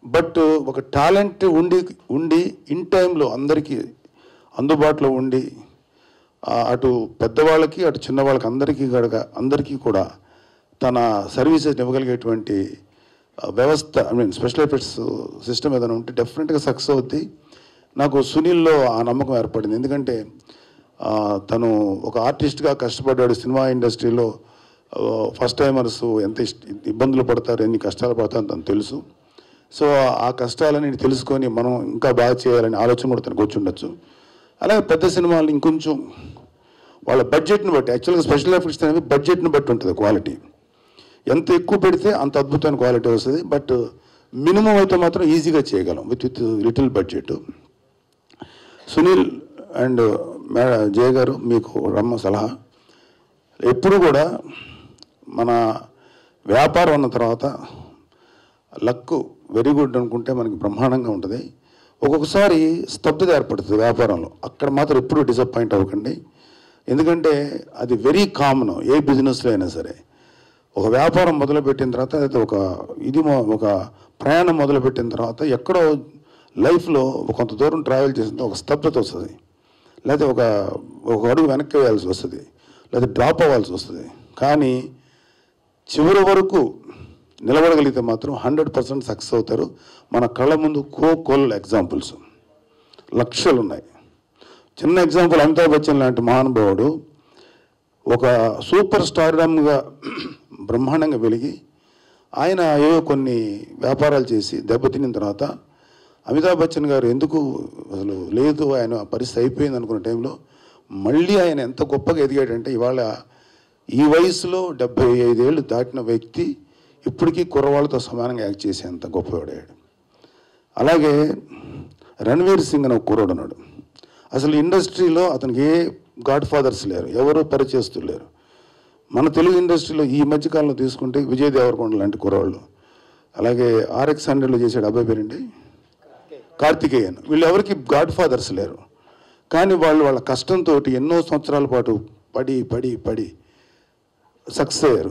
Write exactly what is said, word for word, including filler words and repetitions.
But ఒక talent ఉండి ఉండి ఇన్ టైంలో అందరికీ అందుబాటులో ఉండి అటు పెద్దవాళ్ళకి అటు చిన్నవాళ్ళకి అందరికీ కూడా అందరికీ కూడా తన సర్వీసెస్ ఇవ్వగలిగేటువంటి వ్యవస్థ I mean special effects system ఏదైనా ఉంటే డెఫినెట్గా సక్సెస్ అవుద్ది. నాకు సునీల్లో ఆ నమ్మకం ఏర్పడింది. ఎందుకంటే తను ఒక ఆర్టిస్ట్గా కష్టపడ్డాడు. సినిమా ఇండస్ట్రీలో ఫస్ట్ టైమర్స్ ఎంత ఇబ్బందులు పడతారు, ఎన్ని కష్టాలు పడతారని తను తెలుసు. సో ఆ కష్టాలని తెలుసుకొని మనం ఇంకా బాగా చేయాలని ఆలోచన కూడా తనకు వచ్చి ఉండొచ్చు. అలాగే పెద్ద సినిమాలు ఇంకొంచెం వాళ్ళ బడ్జెట్ని బట్టి, యాక్చువల్గా స్పెషల్ ఎఫెక్ట్స్ అనేవి బడ్జెట్ని బట్టి ఉంటుంది క్వాలిటీ. ఎంత ఎక్కువ పెడితే అంత అద్భుతమైన క్వాలిటీ వస్తుంది. బట్ మినిమం అయితే మాత్రం ఈజీగా చేయగలం with with little budget. Sunil and Jaya గారు, మీకు రమ్మ సలహా, ఎప్పుడు కూడా మన వ్యాపారం అన్న తర్వాత లక్ వెరీ గుడ్ అనుకుంటే మనకి బ్రహ్మాండంగా ఉంటుంది. ఒక్కొక్కసారి స్తబ్దత ఏర్పడుతుంది వ్యాపారంలో. అక్కడ మాత్రం ఎప్పుడు డిసప్పాయింట్ అవ్వకండి. ఎందుకంటే అది వెరీ కామన్ ఏ బిజినెస్లో అయినా సరే. ఒక వ్యాపారం మొదలుపెట్టిన తర్వాత అయితే ఒక ఇది ఒక ప్రయాణం మొదలుపెట్టిన తర్వాత ఎక్కడో లైఫ్లో కొంత దూరం ట్రావెల్ చేసిన ఒక స్తబ్దత వస్తుంది, లేకపోతే ఒక ఒక అడుగు వెనక్కి వేయాల్సి వస్తుంది, లేదా డ్రాప్ అవ్వాల్సి వస్తుంది. కానీ చివరి వరకు నిలబడగలిగితే మాత్రం హండ్రెడ్ పర్సెంట్ సక్సెస్ అవుతారు. మన కళ్ళ ముందు కో కోల్ ఎగ్జాంపుల్స్ లక్షలు ఉన్నాయి. చిన్న ఎగ్జాంపుల్, అమితాబ్ బచ్చన్ లాంటి మహానుభావుడు ఒక సూపర్ స్టార్డమ్గా బ్రహ్మాండంగా వెలిగి ఆయన ఏవో కొన్ని వ్యాపారాలు చేసి దెబ్బతిన్న తర్వాత అమితాబ్ బచ్చన్ గారు ఎందుకు అసలు లేదు, ఆయన పరిస్థితి అయిపోయింది అనుకున్న టైంలో మళ్ళీ ఆయన ఎంత గొప్పగా ఎదిగాడంటే ఇవాళ ఈ వయసులో డెబ్బై ఐదేళ్ళు దాటిన వ్యక్తి ఇప్పటికీ కుర్రవాళ్ళతో సమానంగా యాక్ట్ చేసేంత గొప్పవాడాడు. అలాగే రణ్వీర్ సింగ్ అని ఒక కుర్రాడు ఉన్నాడు. అసలు ఇండస్ట్రీలో అతనికి ఏ గాడ్ ఫాదర్స్ లేరు, ఎవరు పరిచయస్తులు లేరు. మన తెలుగు ఇండస్ట్రీలో ఈ మధ్యకాలంలో తీసుకుంటే విజయ్ దేవరకొండ లాంటి కుర్రాళ్ళు, అలాగే ఆర్ఎక్స్ హండ్రెడ్లో చేసాడు అబ్బాయి పేరండి కార్తికేయన్, వీళ్ళు ఎవరికి గాడ్ ఫాదర్స్ లేరు. కానీ వాళ్ళు వాళ్ళ కష్టంతో ఎన్నో సంవత్సరాల పాటు పడి పడి పడి సక్సెస్ అయ్యారు.